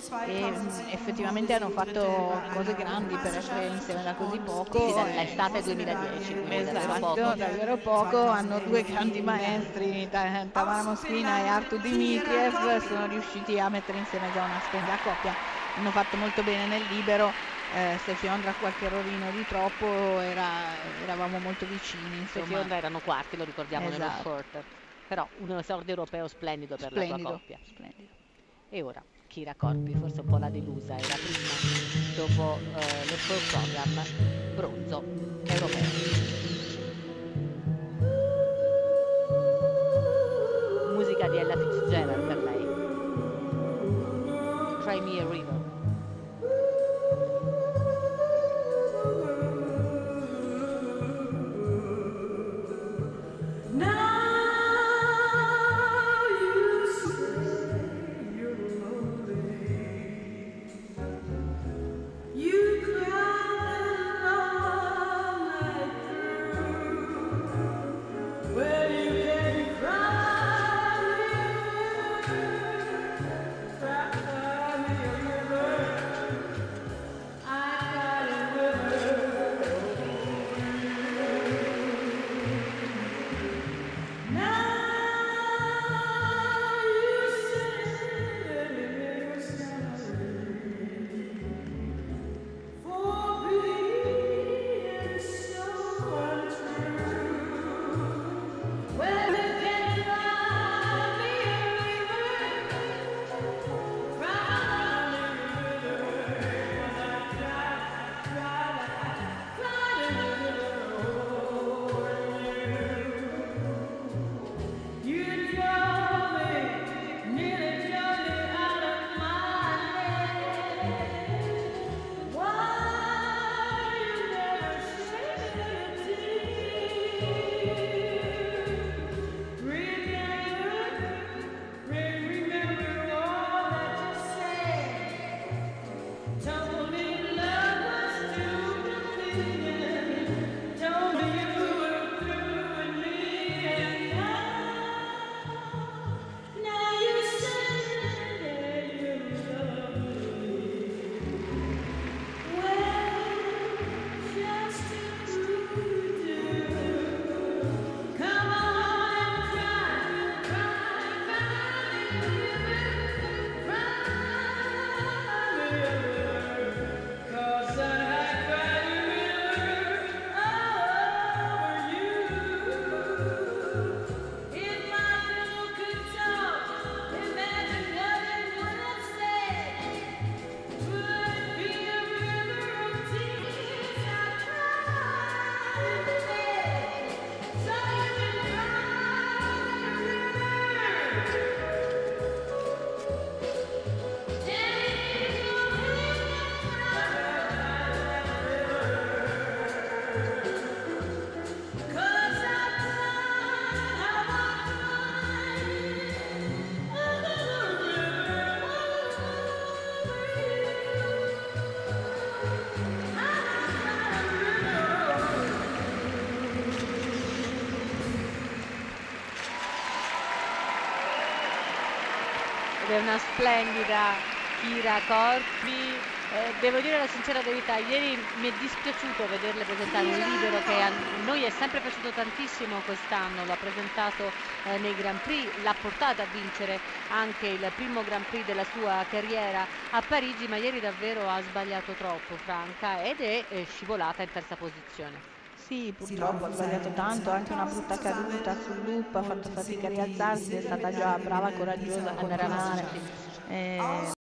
e effettivamente hanno fatto cose grandi per essere insieme da così poco. Sì, dall'estate 2010, quindi davvero Esatto, poco. davvero poco. Hanno due grandi maestri, Tamara Moschina e Artur Dmitriev, sono riusciti a mettere insieme già una splendida coppia. Hanno fatto molto bene nel libero. Steffi Ondra qualche errorino di troppo, eravamo molto vicini, Steffi insomma. Onda erano quarti, lo ricordiamo, nello Esatto, short. Però un esordio europeo splendido per la tua splendido, coppia. splendido. E ora Kira Corpi, forse un po' la delusa, era prima dopo lo Sport Program, bronzo europeo. Musica di Ella Fitzgerald per lei. Cry Me a River. Ed è una splendida Kira Corpi. Devo dire la sincera verità, ieri mi è dispiaciuto vederle presentare un libero che a noi è sempre piaciuto tantissimo quest'anno, l'ha presentato nei Grand Prix, l'ha portata a vincere anche il primo Grand Prix della sua carriera a Parigi, ma ieri davvero ha sbagliato troppo Franca ed è scivolata in terza posizione. Sì, purtroppo ha sbagliato tanto, anche una brutta caduta sul loop, ha fatto fatica a rialzarsi, è stata già brava, coraggiosa a Andare avanti, continuare. sì.